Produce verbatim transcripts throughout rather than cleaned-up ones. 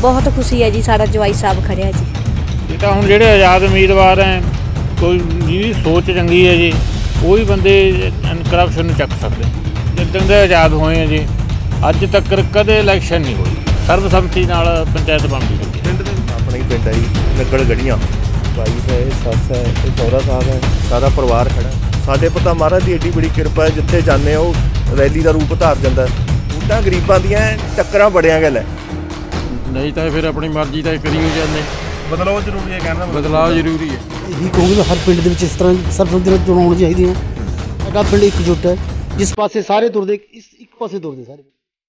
बहुत खुशी है जी, सारा जवाई साहब खड़िया जी। ये तो हम जेडे आज़ाद उम्मीदवार हैं, कोई जिहदी सोच चंगी है जी, वो ही बंदे करप्शन नूं चक सकते। जिद्दण दे आज़ाद होए हैं जी, अज तक कदे इलैक्शन नहीं हुई, सर्बसम्मति नाल पंचायत बनदी है। पिंड दे अपना ही पिंड है जी, नग्गड़ गढ़ियां, वाइफ है, सस है, सौहरा साहब है, सारा परिवार खड़ा है। साडे पता महाराज की एड्डी बड़ी किरपा है, जिथे जाने वो रैली का रूप धार जाता है। वोटां गरीबां दियां टक्करां बड़ियां गल है, नहीं तो फिर अपनी मर्जी तो करी हो जाते। बदलाव जरूरी है, कहना बदलाव जरूरी है। यही कहूँगी हर पिंड ਦੇ इस तरह ਸਰਬਸੰਮਤੀ ਨਾਲ ਚੋਣਾਂ ਹੋਣੀ ਚਾਹੀਦੀਆਂ। ਸਾਡਾ ਪਿੰਡ ਇਕਜੁੱਟ ਹੈ, ਜਿਸ ਪਾਸੇ ਸਾਰੇ ਤੁਰਦੇ ਇਸ ਇੱਕ ਪਾਸੇ ਤੁਰਦੇ ਸਾਰੇ।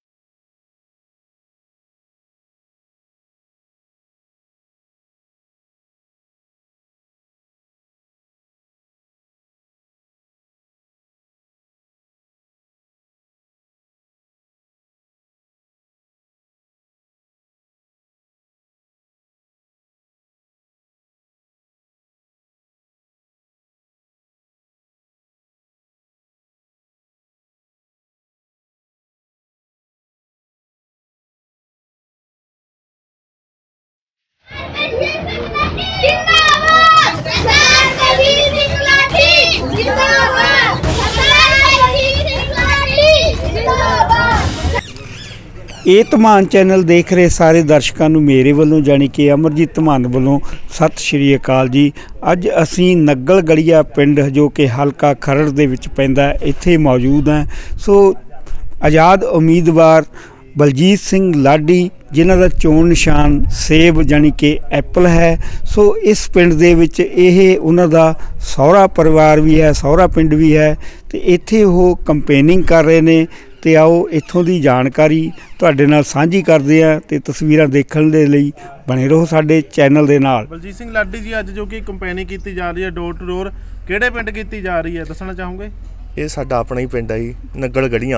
ਇਹ ਧਮਾਨ ਚੈਨਲ ਦੇਖ ਰਹੇ ਸਾਰੇ ਦਰਸ਼ਕਾਂ ਨੂੰ ਮੇਰੇ ਵੱਲੋਂ ਜਾਣੀ ਕਿ ਅਮਰਜੀਤ ਧਮਾਨ ਵੱਲੋਂ ਸਤਿ ਸ਼੍ਰੀ ਅਕਾਲ ਜੀ। ਅੱਜ ਅਸੀਂ ਨੱਗਲ ਗੜੀਆ ਪਿੰਡ ਜੋ ਕਿ ਹਲਕਾ ਖਰੜ ਦੇ ਵਿੱਚ ਪੈਂਦਾ, ਇੱਥੇ ਮੌਜੂਦ ਹਾਂ। ਸੋ ਆਜ਼ਾਦ ਉਮੀਦਵਾਰ ਬਲਜੀਤ ਸਿੰਘ ਲਾਡੀ ਜਿਨ੍ਹਾਂ ਦਾ ਚੋਣ ਨਿਸ਼ਾਨ ਸੇਬ ਜਾਣੀ ਕਿ ਐਪਲ ਹੈ। ਸੋ ਇਸ ਪਿੰਡ ਦੇ ਵਿੱਚ ਇਹ ਉਹਨਾਂ ਦਾ ਸਹੁਰਾ ਪਰਿਵਾਰ ਵੀ ਹੈ, ਸਹੁਰਾ ਪਿੰਡ ਵੀ ਹੈ, ਅਤੇ ਇੱਥੇ ਉਹ ਕੰਪੇਨਿੰਗ ਕਰ ਰਹੇ ਨੇ। ਤੇ आओ इत्थों की जानकारी तुहाडे नाल सांझी करते हैं, तो तस्वीरां देखने के लिए बने रहो साडे चैनल दे नाल। बलजीत सिंह लाडी जी अज जो कि कंपेनिंग की जा रही है डोर टू डोर, किहड़े पिंड की जा रही है दसना चाहोगे? ये साडा अपना ही पिंड है जी, नग्गड़ गढ़ियां।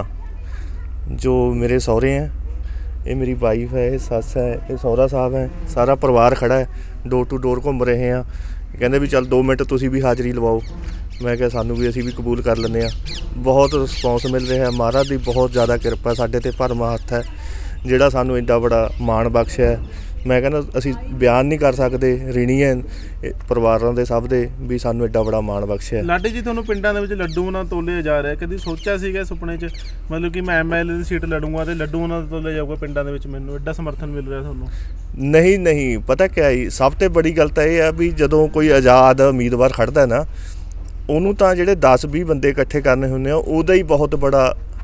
जो मेरे सहुरे हैं, ये मेरी वाइफ है, ये सस है, ये सौहरा साहब है, सारा परिवार खड़ा है। डोर टू डोर घूम रहे हैं, कहते भी चल दो मिनट तुसीं भी हाज़री लवाओ। मैं क्या सानू भी असी भी कबूल कर लें। बहुत रिस्पॉन्स मिल रहा है, महाराज की बहुत ज़्यादा किरपा साडे ते भरवां हत्थ है जिहड़ा सानू एड्डा बड़ा माण बख्शिया है। मैं कहना असी बयान नहीं कर सकते, ऋणी है परिवारों के सब दे भी सानू एड्डा बड़ा माण बख्शिया। लाडी जी तुहानू पिंडां दे विच लड्डू ना तोले जा रहा है, कभी सोचा सीगा सुपने च मतलब कि मैं एम एल ए की सीट लड़ूंगा तो लड्डू ना तोले जाऊगा पिंडां दे विच, मैनू एड्डा समर्थन मिल रहा तुहानू? नहीं नहीं, पता क्या है सब तो बड़ी गल तो यह है भी जदों कोई आज़ाद उम्मीदवार खड़दा है ना, ਉਹਨੂੰ ਤਾਂ ਜਿਹੜੇ ਦਸ ਵੀਹ ਬੰਦੇ ਇਕੱਠੇ ਕਰਨੇ ਹੁੰਦੇ ਆ, ਉਹਦਾ ਹੀ ਬਹੁਤ ਬੜਾ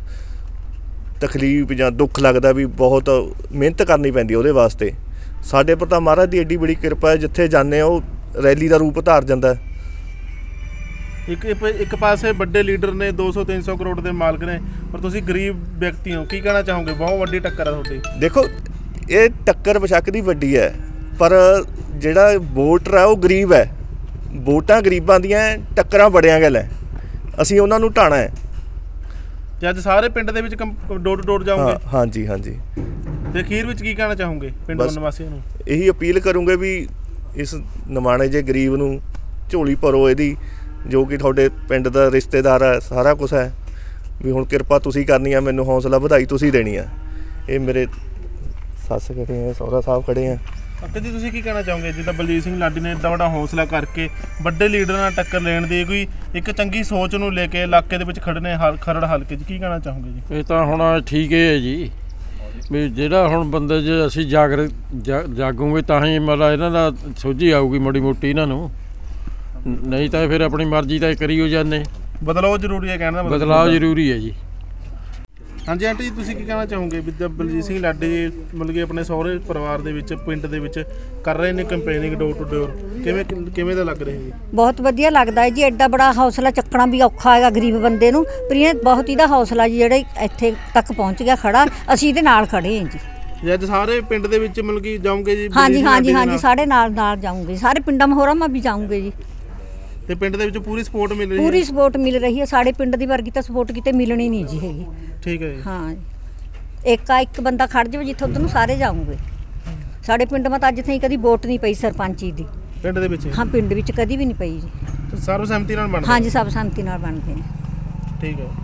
ਤਕਲੀਫ ਜਾਂ ਦੁੱਖ ਲੱਗਦਾ ਵੀ ਬਹੁਤ ਮਿਹਨਤ ਕਰਨੀ ਪੈਂਦੀ ਉਹਦੇ ਵਾਸਤੇ। ਸਾਡੇ ਪਰ ਤਾਂ ਮਹਾਰਾਜ ਦੀ ਐਡੀ ਬੜੀ ਕਿਰਪਾ ਹੈ, ਜਿੱਥੇ ਜਾਂਦੇ ਆ ਉਹ ਰੈਲੀ ਦਾ ਰੂਪ ਧਾਰ ਜਾਂਦਾ। ਇੱਕ ਇੱਕ ਪਾਸੇ ਵੱਡੇ ਲੀਡਰ ਨੇ ਦੋ ਸੌ ਤਿੰਨ ਸੌ ਕਰੋੜ ਦੇ ਮਾਲਕ ਨੇ, ਪਰ ਤੁਸੀਂ ਗਰੀਬ ਵਿਅਕਤੀ ਹੋ, ਕੀ ਕਹਿਣਾ ਚਾਹੋਗੇ? ਬਹੁਤ ਵੱਡੀ ਟੱਕਰ ਹੈ ਤੁਹਾਡੀ। ਦੇਖੋ ਇਹ ਟੱਕਰ ਬੇਸ਼ੱਕ ਦੀ ਵੱਡੀ ਹੈ, ਪਰ ਜਿਹੜਾ ਵੋਟਰ ਹੈ ਉਹ ਗਰੀਬ ਹੈ। ਵੋਟਾਂ ਗਰੀਬਾਂ ਦੀਆਂ ਟੱਕਰਾਂ ਬੜਿਆਂ ਗੱਲ ਹੈ, ਅਸੀਂ ਉਹਨਾਂ ਨੂੰ ਢਾਣਾ ਹੈ। ਤੇ ਅੱਜ ਸਾਰੇ ਪਿੰਡ ਦੇ ਵਿੱਚ ਡੋਰ ਟੂ ਡੋਰ ਜਾਓਗੇ? ਹਾਂਜੀ ਹਾਂਜੀ। ਤੇ ਅਖੀਰ ਵਿੱਚ ਕੀ ਕਹਿਣਾ ਚਾਹੋਗੇ ਪਿੰਡ ਦੇ ਨਿਵਾਸੀਆਂ ਨੂੰ? ਇਹੀ ਅਪੀਲ ਕਰੂੰਗੇ ਵੀ ਇਸ ਨਿਮਾਣੇ ਜੇ ਗਰੀਬ ਨੂੰ ਝੋਲੀ ਭਰੋ ਇਹਦੀ, ਜੋ ਕਿ ਤੁਹਾਡੇ ਪਿੰਡ ਦਾ ਰਿਸ਼ਤੇਦਾਰ ਹੈ, ਸਾਰਾ ਕੁਛ ਹੈ। ਵੀ ਹੁਣ ਕਿਰਪਾ ਤੁਸੀਂ ਕਰਨੀ ਆ, ਮੈਨੂੰ ਹੌਸਲਾ ਵਧਾਈ ਤੁਸੀਂ ਦੇਣੀ ਆ। ਇਹ ਮੇਰੇ ਸੱਸ ਖੜੇ ਆ, ਸਹੁਰਾ ਸਾਹਿਬ ਖੜੇ ਆ। ਅੰਕਲ ਜੀ ਤੁਸੀਂ ਕੀ ਕਹਿਣਾ ਚਾਹੋਗੇ ਜਿੱਦਾਂ ਬਲਜੀਤ ਸਿੰਘ ਲਾਡੀ ਨੇ ਇੱਡਾ ਵੱਡਾ ਹੌਸਲਾ ਕਰਕੇ ਵੱਡੇ ਲੀਡਰਾਂ ਨਾਲ ਟੱਕਰ ਲੈਣ ਦੀ ਕੋਈ ਇੱਕ ਚੰਗੀ ਸੋਚ ਨੂੰ ਲੈ ਕੇ ਇਲਾਕੇ ਦੇ ਵਿੱਚ ਖੜਨੇ ਖਰੜ ਹਲਕੇ 'ਚ, ਕੀ ਕਹਿਣਾ ਚਾਹੋਗੇ ਜੀ? ਇਹ ਤਾਂ ਹੁਣ ਠੀਕ ਹੈ ਜੀ, ਵੀ ਜਿਹੜਾ ਹੁਣ ਬੰਦੇ ਜੇ ਅਸੀਂ ਜਾਗਰ ਜਾਗੂਗੇ ਤਾਂ ਹੀ ਮਤਲਬ ਇਹਨਾਂ ਦਾ ਸੋਝੀ ਆਊਗੀ ਮਾੜੀ ਮੋਟੀ ਇਹਨਾਂ ਨੂੰ, ਨਹੀਂ ਤਾਂ ਫਿਰ ਆਪਣੀ ਮਰਜ਼ੀ ਤਾਂ ਕਰੀ ਹੋ ਜਾਂਦੇ। ਬਦਲਾਅ ਜ਼ਰੂਰੀ ਹੈ, ਕਹਿਣਾ ਬਦਲਾਅ ਜ਼ਰੂਰੀ ਹੈ ਜੀ। ਹਾਂਜੀ ਆਂਟੀ ਜੀ ਤੁਸੀਂ ਕੀ ਕਹਿਣਾ ਚਾਹੋਗੇ ਵੀ ਜਦ ਬਲਜੀਤ ਸਿੰਘ ਲਾਡੀ ਮਤਲਬ ਕਿ ਆਪਣੇ ਸਹੁਰੇ ਪਰਿਵਾਰ ਦੇ ਵਿੱਚ ਪਿੰਡ ਦੇ ਵਿੱਚ ਕਰ ਰਹੇ ਨੇ ਕੰਪੇਨਿੰਗ ਡੋਰ ਟੂ ਡੋਰ, ਕਿਵੇਂ ਕਿਵੇਂ ਦਾ ਲੱਗ ਰਿਹਾ ਜੀ? ਬਹੁਤ ਵਧੀਆ ਲੱਗਦਾ ਹੈ ਜੀ, ਐਡਾ ਬੜਾ ਹੌਸਲਾ ਚੱਕਣਾ ਵੀ ਔਖਾ ਹੈਗਾ ਗਰੀਬ ਬੰਦੇ ਨੂੰ, ਪਰ ਇਹ ਬਹੁਤ ਇਹਦਾ ਹੌਸਲਾ ਜੀ ਜਿਹੜਾ ਇੱਥੇ ਤੱਕ ਪਹੁੰਚ ਗਿਆ ਖੜਾ, ਅਸੀਂ ਇਹਦੇ ਨਾਲ ਖੜੇ ਹਾਂ ਜੀ। ਜੇ ਅੱਜ ਸਾਰੇ ਪਿੰਡ ਦੇ ਵਿੱਚ ਮਤਲਬ ਕਿ ਜਾਓਗੇ ਜੀ? ਹਾਂਜੀ ਹਾਂਜੀ ਹਾਂਜੀ, ਸਾਡੇ ਨਾਲ ਨਾਲ ਜਾਊਂਗੇ, ਸਾਰੇ ਪਿੰਡਾਂ ਮਹੋਰਾਂ ਮੈਂ ਵੀ ਜਾਊਂਗੇ ਜੀ। ਤੇ ਪਿੰਡ ਦੇ ਵਿੱਚ ਪੂਰੀ ਸਪੋਰਟ ਮਿਲ ਰਹੀ ਹੈ? ਪੂਰੀ ਸਪੋਰਟ ਮਿਲ ਰਹੀ ਹੈ, ਸਾਡੇ ਪਿੰਡ ਦੀ ਵਰਗੀ ਤਾਂ ਸਪੋਰਟ ਕਿਤੇ ਮਿਲਣੀ ਨਹੀਂ ਜੀ ਹੈਗੀ। ਠੀਕ ਹੈ ਜੀ। ਹਾਂ, ਇੱਕ ਆ ਇੱਕ ਬੰਦਾ ਖੜ ਜਾਵੇ ਜਿੱਥੇ ਉਧਰ ਨੂੰ ਸਾਰੇ ਜਾਊਂਗੇ। ਸਾਡੇ ਪਿੰਡ ਮਾ ਤਾਂ ਅੱਜ ਤਾਈਂ ਕਦੀ ਵੋਟ ਨਹੀਂ ਪਈ ਸਰਪੰਚੀ ਦੀ ਪਿੰਡ ਦੇ ਵਿੱਚ? ਹਾਂ ਪਿੰਡ ਵਿੱਚ ਕਦੀ ਵੀ ਨਹੀਂ ਪਈ ਜੀ। ਸਰਬਸੰਮਤੀ ਨਾਲ ਬਣਦਾ? ਹਾਂਜੀ ਸਰਬਸੰਮਤੀ ਨਾਲ ਬਣਦੇ ਨੇ। ਠੀਕ ਹੈ।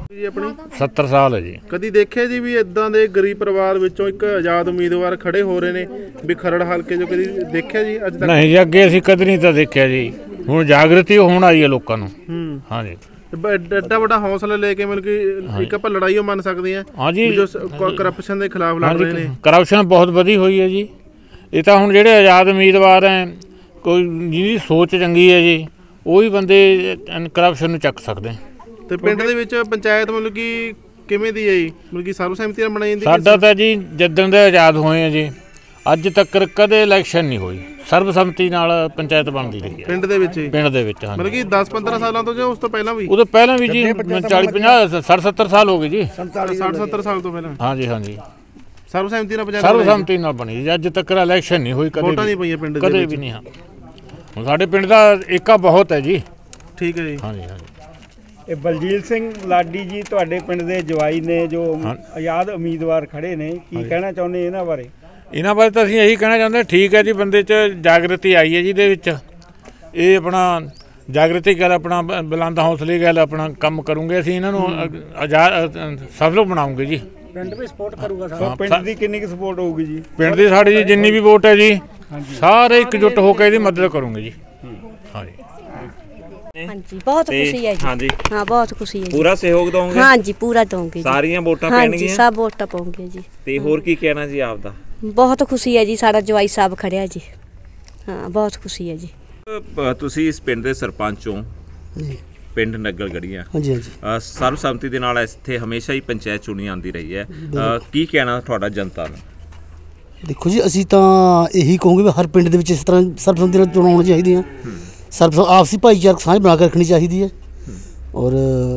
ਜੀ ਆਪਣੀ ਸੱਤਰ ਸਾਲ ਹੈ ਜੀ। ਕਦੀ ਦੇਖਿਆ ਜੀ ਵੀ ਇਦਾਂ ਦੇ ਗਰੀਬ ਪਰਿਵਾਰ ਵਿੱਚੋਂ ਇੱਕ ਆਜ਼ਾਦ ਉਮੀਦਵਾਰ ਖੜੇ ਹੋ ਰਹੇ ਨੇ ਵੀ ਖਰੜ ਹਲਕੇ ਜੋ ਕਦੀ ਦੇਖਿਆ ਜੀ ਅੱਜ ਤੱਕ? ਨਹੀਂ ਜੀ, ਅੱਗੇ ਅਸੀਂ ਕਦੇ ਨਹੀਂ ਤਾਂ ਦੇਖਿਆ ਜੀ। ਹੁਣ ਜਾਗਰਤੀ ਹੋਣ ਆਈ ਹੈ ਲੋਕਾਂ ਨੂੰ। ਹੂੰ ਹਾਂਜੀ ਐਡਾ ਵੱਡਾ ਹੌਸਲਾ ਲੈ ਕੇ ਮਤਲਬ ਕਿ ਇੱਕ ਆਪਾਂ ਲੜਾਈ ਉਹ ਮੰਨ ਸਕਦੇ ਹਾਂ ਹਾਂਜੀ, ਜੋ ਕਰਪਸ਼ਨ ਦੇ ਖਿਲਾਫ ਲੜ ਰਹੇ ਨੇ। ਕਰਪਸ਼ਨ ਬਹੁਤ ਵਧੀ ਹੋਈ ਹੈ ਜੀ। ਇਹ ਤਾਂ ਹੁਣ ਜਿਹੜੇ ਆਜ਼ਾਦ ਉਮੀਦਵਾਰ ਹੈ, ਕੋਈ ਜਿਹਦੀ ਸੋਚ ਚੰਗੀ ਹੈ ਜੀ, ਉਹ ਹੀ ਬੰਦੇ ਕਰਪਸ਼ਨ ਨੂੰ ਚੱਕ ਸਕਦੇ। ਤੇ ਪਿੰਡ ਦੇ ਵਿੱਚ ਪੰਚਾਇਤ ਮਤਲਬ ਕਿ ਕਿਵੇਂ ਦੀ ਹੈ ਜੀ? ਮਤਲਬ ਕਿ ਸਰਵਸਹਿਮਤੀ ਨਾਲ ਬਣਾਈ ਜਾਂਦੀ? ਸਾਡਾ ਤਾਂ ਜੀ ਜਿੱਦਣ ਦੇ ਆਜ਼ਾਦ ਹੋਏ ਆ ਜੀ ਅੱਜ ਤੱਕ ਕਦੇ ਇਲੈਕਸ਼ਨ ਨਹੀਂ ਹੋਈ, ਸਰਬਸੰਮਤੀ ਨਾਲ ਪੰਚਾਇਤ ਬਣਦੀ ਰਹੀ ਹੈ ਪਿੰਡ ਦੇ ਵਿੱਚ ਹੀ? ਪਿੰਡ ਦੇ ਵਿੱਚ ਹਾਂ। ਮਤਲਬ ਕਿ ਦਸ ਪੰਦਰਾਂ ਸਾਲਾਂ ਤੋਂ ਜਾਂ ਉਸ ਤੋਂ ਪਹਿਲਾਂ ਵੀ? ਉਹ ਤੋਂ ਪਹਿਲਾਂ ਵੀ ਜੀ ਚਾਲੀ ਪੰਜਾਹ ਸੱਠ ਸੱਤਰ ਸਾਲ ਹੋ ਗਏ ਜੀ। ਸੱਠ ਸੱਤਰ ਸਾਲ ਤੋਂ ਪਹਿਲਾਂ? ਹਾਂਜੀ ਹਾਂਜੀ, ਸਰਵਸਹਿਮਤੀ ਨਾਲ ਪੰਚਾਇਤ? ਸਰਬਸੰਮਤੀ ਨਾਲ ਬਣੀ ਜੀ। ਅੱਜ ਤੱਕ ਇਲੈਕਸ਼ਨ ਨਹੀਂ ਹੋਈ, ਕਦੇ ਵੋਟਾਂ ਨਹੀਂ ਪਈਆਂ ਪਿੰਡ ਦੇ ਕਦੇ ਵੀ ਨਹੀਂ। ਹਾਂ, ਹੁਣ ਸਾਡੇ ਪਿੰਡ ਦਾ ਏਕਾ ਬਹੁਤ ਹੈ ਜੀ। ਠੀਕ ਹੈ ਜੀ। ਹਾਂਜੀ ਹਾਂਜੀ। ਇਹ ਬਲਜੀਤ ਸਿੰਘ ਲਾਡੀ ਜੀ ਤੁਹਾਡੇ ਪਿੰਡ ਦੇ ਜਵਾਈ ਨੇ ਜੋ ਆਜ਼ਾਦ ਉਮੀਦਵਾਰ ਖੜੇ ਨੇ, ਕੀ ਕਹਿਣਾ ਚਾਹੁੰਦੇ ਇਹਨਾਂ ਬਾਰੇ? ਇਹਨਾਂ ਬਾਰੇ ਤਾਂ ਅਸੀਂ ਇਹੀ ਕਹਿਣਾ ਚਾਹੁੰਦੇ, ਠੀਕ ਹੈ ਜੀ, ਬੰਦੇ 'ਚ ਜਾਗਰਤੀ ਆਈ ਹੈ ਜਿਹਦੇ ਵਿੱਚ ਇਹ ਆਪਣਾ ਜਾਗਰਤੀ ਗੱਲ, ਆਪਣਾ ਬੁਲੰਦ ਹੌਸਲੇ ਗੱਲ ਆਪਣਾ ਕੰਮ ਕਰੂੰਗੇ। ਅਸੀਂ ਇਹਨਾਂ ਨੂੰ ਆਜ਼ਾਦ ਸਫਲ ਬਣਾਉਂਗੇ ਜੀ। ਪਿੰਡ ਵੀ ਸਪੋਰਟ ਕਰੂਗਾ ਸਾਰਾ? ਪਿੰਡ ਦੀ ਕਿੰਨੀ ਕੁ ਸਪੋਰਟ ਹੋਊਗੀ ਜੀ? ਪਿੰਡ ਦੀ ਸਾਡੀ ਜੀ ਜਿੰਨੀ ਵੀ ਵੋਟ ਹੈ ਜੀ, ਸਾਰੇ ਇਕਜੁੱਟ ਹੋ ਕੇ ਇਹਦੀ ਮਦਦ ਕਰੂੰਗੇ ਜੀ। ਹਾਂਜੀ ਹਾਂਜੀ, ਬਹੁਤ ਖੁਸ਼ੀ ਹੈ ਜੀ। ਹਾਂਜੀ ਹਾਂ, ਬਹੁਤ ਖੁਸ਼ੀ ਹੈ ਜੀ। ਪੂਰਾ ਸਹਿਯੋਗ ਦੋਗੇ? ਹਾਂਜੀ, ਪੂਰਾ ਦਵਾਂਗੇ। ਸਾਰੀਆਂ ਵੋਟਾਂ ਪੈਣਗੀਆਂ? ਪੈਣਗੀਆਂ? ਸਭ ਵੋਟਾਂ ਪਾਉਂਗੇ ਜੀ। ਤੇ ਹੋਰ ਕੀ ਕਹਿਣਾ ਜੀ ਆਪ ਦਾ? ਬਹੁਤ ਖੁਸ਼ੀ ਹੈ ਜੀ, ਸਾਡਾ ਜਵਾਈ ਸਾਹਿਬ ਖੜਿਆ ਜੀ। ਹਾਂ, ਬਹੁਤ ਖੁਸ਼ੀ ਹੈ ਜੀ। ਅ, ਤੁਸੀਂ ਇਸ ਪਿੰਡ ਦੇ ਸਰਪੰਚ ਹੋ ਜੀ। ਪਿੰਡ ਨਗਲ ਗੜੀਆਂ। ਹਾਂਜੀ ਹਾਂਜੀ। ਅ, ਸਰਬਸੰਮਤੀ ਦੇ ਨਾਲ ਇੱਥੇ ਹਮੇਸ਼ਾ ਹੀ ਪੰਚਾਇਤ ਚੁਣੀ ਆਉਂਦੀ ਰਹੀ ਹੈ। ਅ, ਕੀ ਕਹਿਣਾ ਤੁਹਾਡਾ ਜਨਤਾ ਨੂੰ? ਦੇਖੋ ਜੀ, ਅਸੀਂ ਤਾਂ ਇਹੀ ਕਹੋਗੇ ਵੀ ਹਰ ਪਿੰਡ ਦੇ ਵਿੱਚ ਇਸ ਤਰ੍ਹਾਂ ਸਰਬਸੰਮਤੀ ਨਾਲ ਚੋਣਾਂ ਹੋਣੀਆਂ ਚਾਹੀਦੀਆਂ। ਸਰਬ ਆਪਸੀ ਭਾਈਚਾਰਕ ਸਾਂਝ ਬਣਾ ਕੇ ਰੱਖਣੀ ਚਾਹੀਦੀ ਹੈ। ਔਰ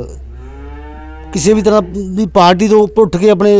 ਕਿਸੇ ਵੀ ਤਰ੍ਹਾਂ ਦੀ ਪਾਰਟੀ ਤੋਂ ਉੱਠ ਕੇ ਆਪਣੇ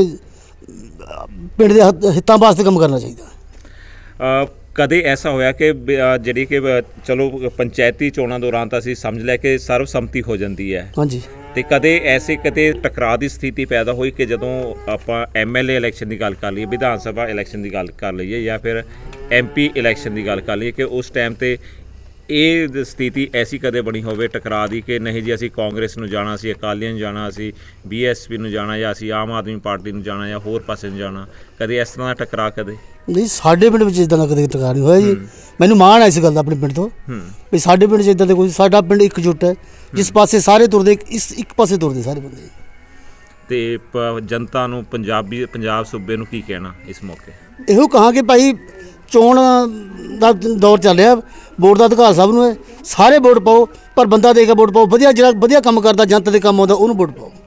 ਪਿੰਡ ਦੇ ਹਿੱਤਾਂ ਵਾਸਤੇ ਕੰਮ ਕਰਨਾ ਚਾਹੀਦਾ। ਅ, ਕਦੇ ਐਸਾ ਹੋਇਆ ਕਿ ਬ- ਅ, ਜਿਹੜੀ ਕਿ ਬ- ਚਲੋ ਪੰਚਾਇਤੀ ਚੋਣਾਂ ਦੌਰਾਨ ਤਾਂ ਅਸੀਂ ਸਮਝ ਲਿਆ ਕਿ ਸਰਬਸੰਮਤੀ ਹੋ ਜਾਂਦੀ ਹੈ, ਹਾਂਜੀ। ਤੇ ਕਦੇ ਐਸੇ ਕਦੇ ਟਕਰਾਅ ਦੀ ਸਥਿਤੀ ਪੈਦਾ ਹੋਈ ਕਿ ਜਦੋਂ ਆਪਾਂ ਐਮ ਐਲ ਏ ਇਲੈਕਸ਼ਨ ਦੀ ਗੱਲ ਕਰ ਲਈਏ, ਵਿਧਾਨ ਸਭਾ ਇਲੈਕਸ਼ਨ ਦੀ ਗੱਲ ਕਰ ਲਈਏ, ਜਾਂ ਫਿਰ ਐਮ ਪੀ ਇਲੈਕਸ਼ਨ ਦੀ ਗੱਲ ਕਰ ਲਈਏ, ਕਿ ਉਸ ਟਾਈਮ 'ਤੇ ਇਹ ਸਥਿਤੀ ਐਸੀ ਕਦੇ ਬਣੀ ਹੋਵੇ ਟਕਰਾਅ ਦੀ ਕਿ ਨਹੀਂ ਜੀ ਅਸੀਂ ਕਾਂਗਰਸ ਨੂੰ ਜਾਣਾ, ਅਸੀਂ ਅਕਾਲੀਆਂ ਨੂੰ ਜਾਣਾ, ਅਸੀਂ ਬੀ ਐਸ ਪੀ ਨੂੰ ਜਾਣਾ, ਜਾਂ ਅਸੀਂ ਆਮ ਆਦਮੀ ਪਾਰਟੀ ਨੂੰ ਜਾਣਾ, ਜਾਂ ਹੋਰ ਪਾਸੇ ਨੂੰ ਜਾਣਾ? ਕਦੇ ਇਸ ਤਰ੍ਹਾਂ ਦਾ ਟਕਰਾਅ? ਕਦੇ ਨਹੀਂ, ਸਾਡੇ ਪਿੰਡ ਵਿੱਚ ਇਦਾਂ ਦਾ ਕਦੇ ਟਕਰਾਅ ਨਹੀਂ ਹੋਇਆ ਜੀ। ਮੈਨੂੰ ਮਾਣ ਹੈ ਇਸ ਗੱਲ ਦਾ ਆਪਣੇ ਪਿੰਡ ਤੋਂ ਵੀ ਸਾਡੇ ਪਿੰਡ 'ਚ ਇਦਾਂ ਦੇ ਕੋਈ, ਸਾਡਾ ਪਿੰਡ ਇਕਜੁੱਟ ਹੈ, ਜਿਸ ਪਾਸੇ ਸਾਰੇ ਤੁਰਦੇ, ਇਸ ਇੱਕ ਪਾਸੇ ਤੁਰਦੇ ਸਾਰੇ ਬੰਦੇ। ਤੇ ਪ- ਜਨਤਾ ਨੂੰ, ਪੰਜਾਬੀ ਪੰਜਾਬ ਸੂਬੇ ਨੂੰ ਕੀ ਕਹਿਣਾ ਇਸ ਮੌਕੇ? ਇਹੋ ਕਹਾਂ ਕਿ ਭਾਈ ਚੋਣ ਦਾ ਦੌਰ ਚੱਲ ਰਿਹਾ, ਵੋਟ ਦਾ ਅਧਿਕਾਰ ਸਭ ਨੂੰ ਹੈ, ਸਾਰੇ ਵੋਟ ਪਾਓ, ਪਰ ਬੰਦਾ ਦੇ ਕੇ ਵੋਟ ਪਾਓ। ਵਧੀਆ ਜਿਹੜਾ ਵਧੀਆ ਕੰਮ ਕਰਦਾ, ਜਨਤਾ ਦੇ ਕੰਮ ਆਉਂਦਾ, ਉਹਨੂੰ ਵੋਟ ਪਾਓ।